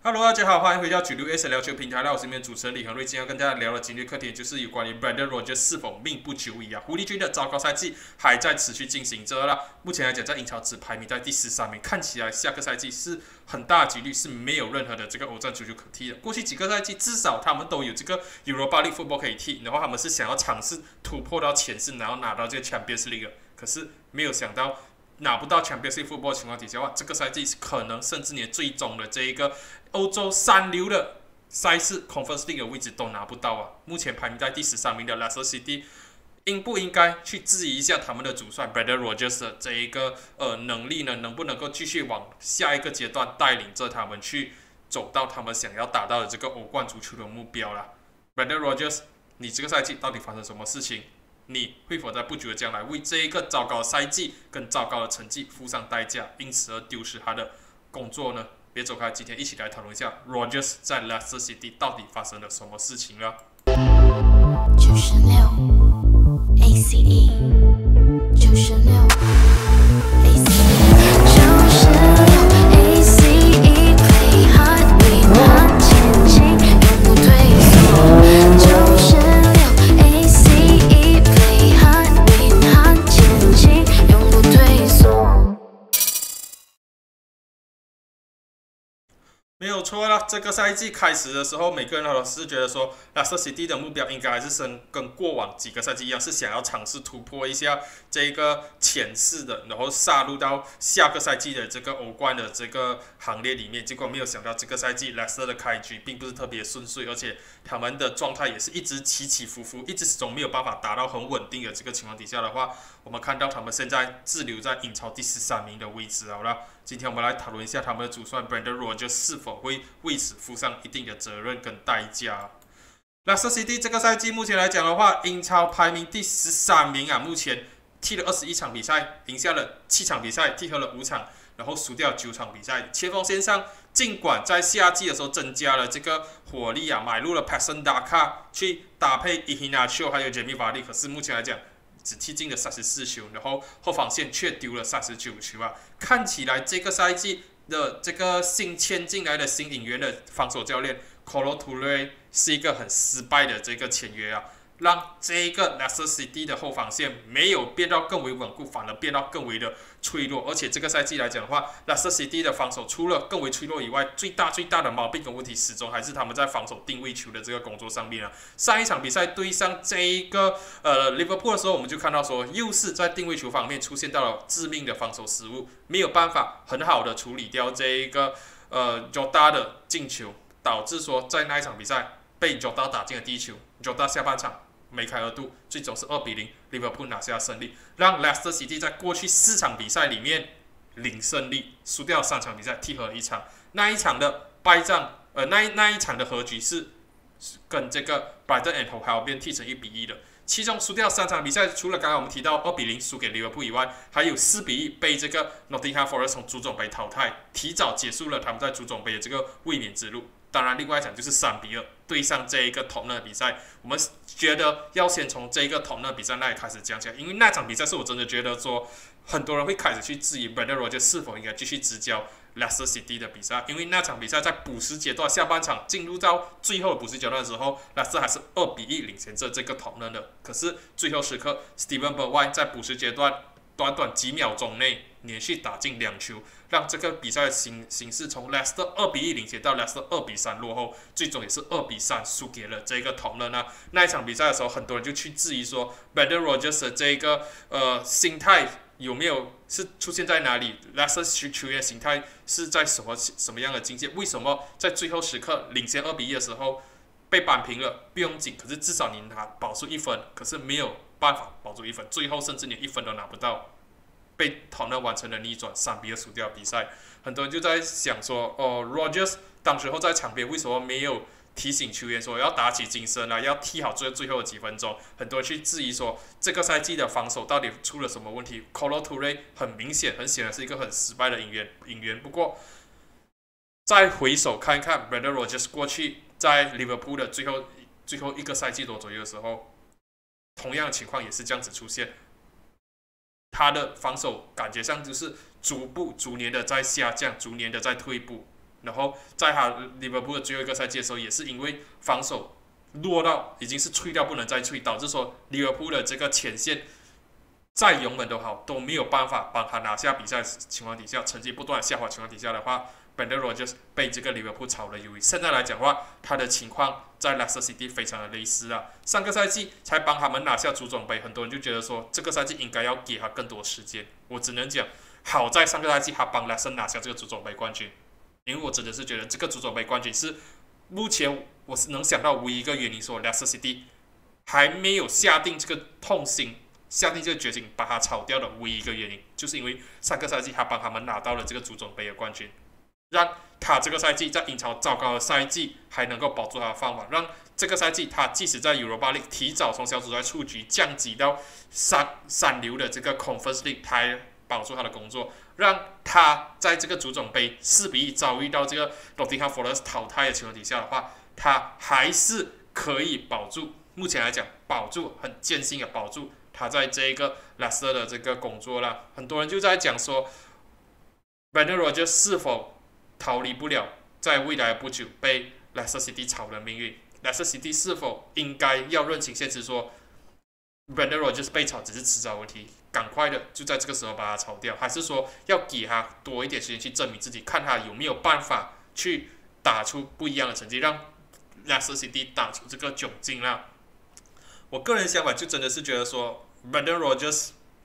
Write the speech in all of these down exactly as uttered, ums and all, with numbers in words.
Hello，大家好，欢迎回到九六 S 聊球平台。那我是你们主持人李恒瑞，今天要跟大家聊的今日课题就是有关于 Brendan Rodgers 是否命不久矣啊。狐狸军的糟糕赛季还在持续进行着啦。目前来讲，在英超只排名在第十三名，看起来下个赛季是很大几率是没有任何的这个欧战足球可踢的。过去几个赛季至少他们都有这个 Europa League Football 可以踢，然后他们是想要尝试突破到前四，然后拿到这个 Champions League，可是没有想到。拿不到 Champions League Football 情况底下的话，这个赛季可能甚至连最终的这一个欧洲三流的赛事 Conference League 的位置都拿不到啊！目前排名在第十三名的 Leicester City， 应不应该去质疑一下他们的主帅 Brendan Rodgers 的这一个呃能力呢？能不能够继续往下一个阶段带领着他们去走到他们想要达到的这个欧冠足球的目标啦 ？Brendan Rodgers， 你这个赛季到底发生什么事情？你会否在不久的将来为这一个糟糕赛季跟糟糕的成绩付上代价，因此而丢失他的工作呢？别走开，今天一起来讨论一下 Rodgers 在 Leicester City 到底发生了什么事情了。 九十六 A C E， 九十六 A C E， 九十六 A C E， Play hard win hard， 前进永不退缩。九十六 A C E，Play hard win hard， 前进永不退缩。 没有错啦，这个赛季开始的时候，每个人都是觉得说 Leicester City 的目标应该还是跟过往几个赛季一样，是想要尝试突破一下这个前四的，然后杀入到下个赛季的这个欧冠的这个行列里面。结果没有想到这个赛季 Leicester 的开局并不是特别顺遂，而且他们的状态也是一直起起伏伏，一直始终没有办法达到很稳定的这个情况底下的话，我们看到他们现在滞留在英超第十三名的位置好了。今天我们来讨论一下他们的主帅 Brendan Rodgers 是否会为此负上一定的责任跟代价。Leicester City 这个赛季目前来讲的话，英超排名第十三名啊，目前踢了二十一场比赛，赢下了七场比赛，踢和了五场，然后输掉九场比赛。前锋线上，尽管在夏季的时候增加了这个火力啊，买入了 Patson Daka 去搭配 Iheanacho 还有 Jamie Vardy， 可是目前来讲只踢进了三十四球，然后后防线却丢了三十九球啊！看起来这个赛季的这个新签进来的新引援的防守教练 Kolo Toure 是一个很失败的这个签约啊，让这一个 Leicester City 的后防线没有变到更为稳固，反而变到更为的脆弱。而且这个赛季来讲的话 ，Leicester City 的防守除了更为脆弱以外，最大最大的毛病跟问题始终还是他们在防守定位球的这个工作上面啊。上一场比赛对上这一个呃 Liverpool 的时候，我们就看到说，又是在定位球方面出现到了致命的防守失误，没有办法很好的处理掉这一个呃 Jota 的进球，导致说在那一场比赛被 Jota 打进了第一球 ，Jota 下半场梅开二度，最终是二比零，利物浦拿下胜利，让 Leicester City 在过去四场比赛里面零胜利，输掉三场比赛，踢和了一场。那一场的败仗，呃，那那一场的和局是跟这个 Brighton and Hove Albion 踢成一比一的。其中输掉三场比赛，除了刚刚我们提到二比零输给利物浦以外，还有四比一被这个 Nottingham Forest 从足总杯淘汰，提早结束了他们在足总杯的这个卫冕之路。当然，另外一场就是三比二对上这一个同乐比赛，我们觉得要先从这一个同乐比赛那里开始讲起来，因为那场比赛是我真的觉得说，很多人会开始去质疑 Brendan Rodgers 是否应该继续执教 Leicester City 的比赛，因为那场比赛在补时阶段下半场进入到最后的补时阶段的时候 ，Leicester 还是二比一领先着这个同乐的，可是最后时刻 Steven Bergwijn 在补时阶段短短几秒钟内连续打进两球，让这个比赛的形形势从 Leicester 二比一领先到 Leicester 二比三落后，最终也是二比三输给了这个同乐呢。那一场比赛的时候，很多人就去质疑说 ，Brendan Rodgers 的这个呃心态有没有是出现在哪里 ？Leicester 球员心态是在什么什么样的境界？为什么在最后时刻领先二比一的时候被扳平了？不用紧，可是至少你拿保住一分，可是没有办法保住一分，最后甚至连一分都拿不到。被同乐完成了逆转，三比二输掉比赛。很多人就在想说，哦 ，Rodgers 当时候在场边为什么没有提醒球员说要打起精神来，要踢好最最后的几分钟？很多人去质疑说，这个赛季的防守到底出了什么问题 ？Kolo Toure 很明显、很显然是一个很失败的引援引援。不过，再回首看一看 Brendan Rodgers 过去在 Liverpool 的最后最后一个赛季多左右的时候，同样的情况也是这样子出现。他的防守感觉上就是逐步、逐年的在下降，逐年的在退步。 然后在他利物浦的最后一个赛季的时候，也是因为防守弱到已经是脆到不能再脆，导致说利物浦的这个前线再勇猛都好，都没有办法帮他拿下比赛的情况底下，成绩不断下滑情况底下的话 ，Brendan Rodgers 被这个利物浦炒了鱿鱼。现在来讲的话，他的情况在 Leicester City 非常的类似啊。上个赛季才帮他们拿下足总杯，很多人就觉得说这个赛季应该要给他更多时间。我只能讲，好在上个赛季他帮 Leicester 拿下这个足总杯冠军，因为我真的是觉得这个足总杯冠军是目前我是能想到唯一一个原因，说 Leicester City 还没有下定这个痛心。下定这个决心把他炒掉的唯一一个原因，就是因为上个赛季他帮他们拿到了这个足总杯的冠军，让他这个赛季在英超糟糕的赛季还能够保住他的饭碗，让这个赛季他即使在 Europa League 提早从小组赛出局降级到三三流的这个 Conference League， 他还保住他的工作，让他在这个足总杯四比一遭遇到这个 Nottingham Forest 淘汰的情况底下的话，他还是可以保住，目前来讲保住很艰辛的保住他在这一个 Leicester 的这个工作啦。很多人就在讲说 Brendan Rodgers 是否逃离不了在未来不久被 Leicester City 炒的命运， Leicester City 是否应该要认清现实，说 Brendan Rodgers 被炒只是迟早问题，赶快的就在这个时候把他炒掉，还是说要给他多一点时间去证明自己，看他有没有办法去打出不一样的成绩，让 Leicester City 打出这个窘境啦。我个人想法就真的是觉得说 Brendan Rodgers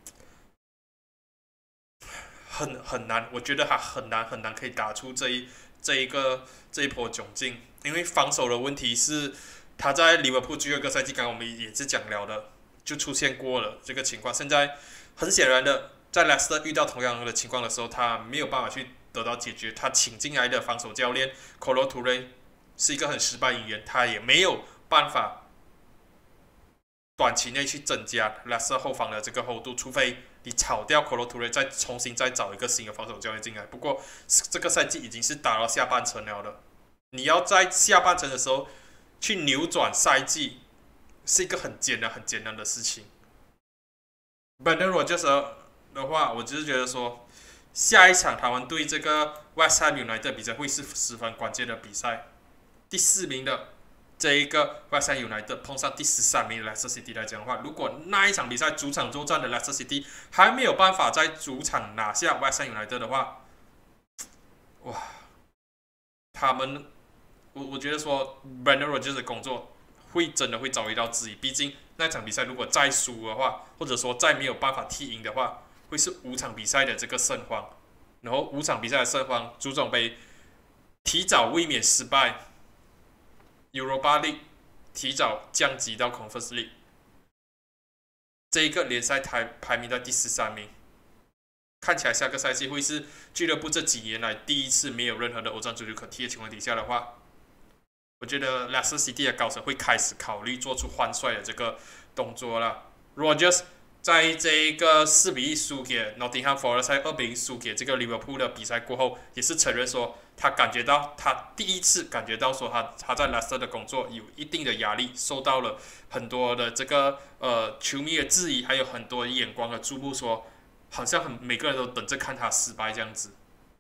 很很难，我觉得他很难很难可以打出这一这一个这一波窘境，因为防守的问题是他在利物浦最后一个赛季，刚刚我们也是讲了的，就出现过了这个情况。现在很显然的，在 Leicester 遇到同样的情况的时候，他没有办法去得到解决。他请进来的防守教练 Kolo Toure 是一个很失败演员，他也没有办法短期内去增加 Leicester 后防的这个厚度，除非你炒掉 Kolo Toure 再重新再找一个新的防守教练进来。不过这个赛季已经是打到下半程了的，你要在下半程的时候去扭转赛季，是一个很艰难很艰难的事情。Brendan Rodgers 的话，我只是觉得说，下一场他们对这个 West Ham United 比赛会是十分关键的比赛。第四名的这一个 West Ham United 碰上第十三名的 Leicester City 来讲的话，如果那一场比赛主场作战的 Leicester City 还没有办法在主场拿下 West Ham United 的话，哇，他们，我我觉得说 Brendan Rodgers 的工作会真的会遭遇到质疑。毕竟那场比赛如果再输的话，或者说再没有办法踢赢的话，会是五场比赛的这个胜荒，然后五场比赛的胜荒，足总杯提早卫冕失败。Europa League 提早降级到 Conference League， 这一个联赛排排名在第十三名，看起来下个赛季会是俱乐部这几年来第一次没有任何的欧战足球可踢的情况底下的话，我觉得 Leicester City 的高层会开始考虑做出换帅的这个动作了。Rodgers 在这一个四比一输给 Nottingham Forest， 在二比零输给这个利物浦的比赛过后，也是承认说他感觉到他第一次感觉到说他他在 Leicester 的工作有一定的压力，受到了很多的这个呃球迷的质疑，还有很多眼光的注目，说好像很每个人都等着看他失败这样子。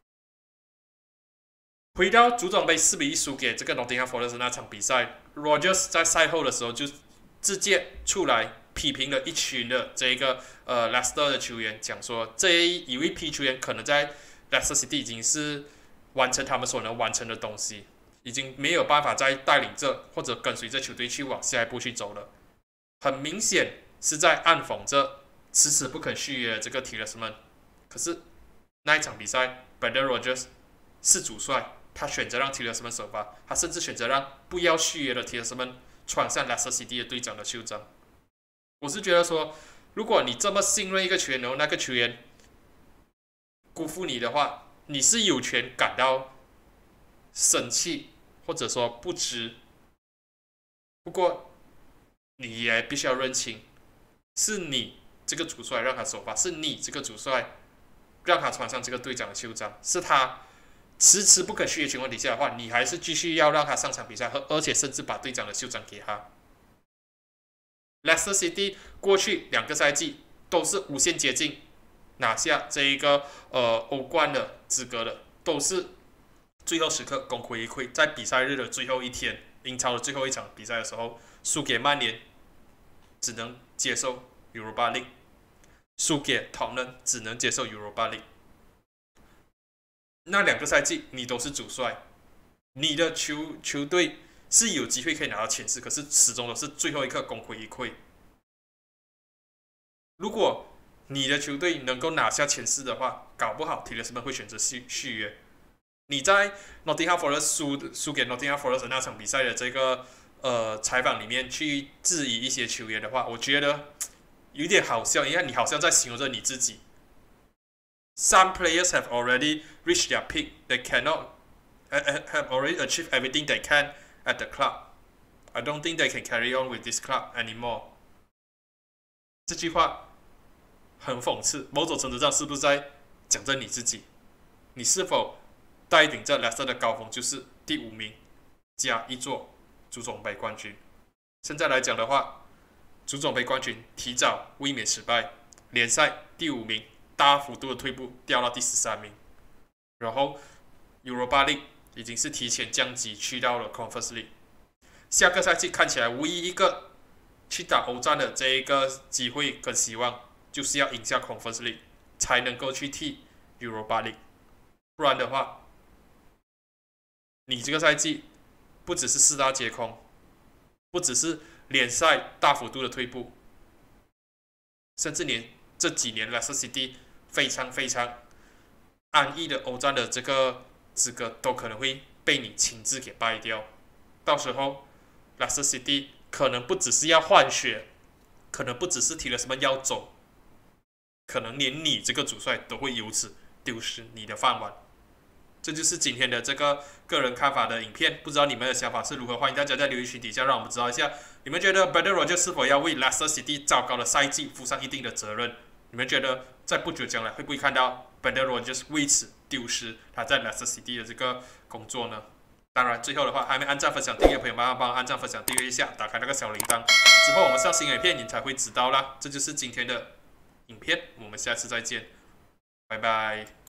回到足总杯四比一输给这个 Nottingham Forest 那场比赛 ，Rodgers 在赛后的时候就直接出来批评了一群的这个呃 Leicester 的球员，讲说这一有一批球员可能在 Leicester City 已经是完成他们所能完成的东西，已经没有办法再带领着或者跟随着球队去往下一步去走了。很明显是在暗讽着迟迟不肯续约的这个 Tielemans。可是那一场比赛 ，Brendan Rodgers 是主帅，他选择让 Tielemans 首发，他甚至选择让不要续约的 Tielemans 穿上 Leicester City 的队长的袖章。我是觉得说，如果你这么信任一个球员，然后那个球员辜负你的话，你是有权感到生气，或者说不值。不过你也必须要认清，是你这个主帅让他首发，是你这个主帅让他穿上这个队长的袖章，是他迟迟不肯续约情况底下的话，你还是继续要让他上场比赛，而且甚至把队长的袖章给他。Leicester City 过去两个赛季都是无限接近拿下这一个呃欧冠的资格的，都是最后时刻功亏一篑，在比赛日的最后一天，英超的最后一场比赛的时候，输给曼联，只能接受 Europa League； 输给 Tottenham 只能接受 Europa League。那两个赛季你都是主帅，你的球球队是有机会可以拿到前四，可是始终都是最后一刻功亏一篑。如果你的球队能够拿下前四的话，搞不好提勒斯曼会选择续续约。你在 Nottingham Forest 输输给 Nottingham Forest 的那场比赛的这个呃采访里面去质疑一些球员的话，我觉得有点好笑，因为你好像在形容着你自己。Some players have already reached their peak. They cannot have already achieved everything they can at the club. I don't think they can carry on with this club anymore. 这句话很讽刺，某种程度上是不是在讲着你自己？你是否带领着莱斯特的高峰就是第五名加一座足总杯冠军？现在来讲的话，足总杯冠军提早卫冕失败，联赛第五名大幅度的退步，掉到第十三名，然后 Europa League 已经是提前降级去到了 Conference League。下个赛季看起来唯一一个去打欧战的这一个机会跟希望，就是要赢下 Conference League 才能够去踢 Europa League， 不然的话，你这个赛季不只是四大皆空，不只是联赛大幅度的退步，甚至连这几年 Leicester City 非常非常安逸的欧战的这个资格都可能会被你亲自给败掉。到时候 Leicester City 可能不只是要换血，可能不只是提了什么要走，可能连你这个主帅都会由此丢失你的饭碗。这就是今天的这个个人看法的影片，不知道你们的想法是如何？欢迎大家在留言区底下让我们知道一下，你们觉得 Brendan Rodgers 是否要为 Leicester City 糟糕的赛季负上一定的责任？你们觉得在不久将来会不会看到 Brendan Rodgers 为此丢失他在 Leicester City 的这个工作呢？当然，最后的话，还没按赞、分享、订阅的朋友们，帮按赞、分享、订阅一下，打开那个小铃铛，之后我们上新影片你才会知道啦。这就是今天的影片，我们下次再见，拜拜。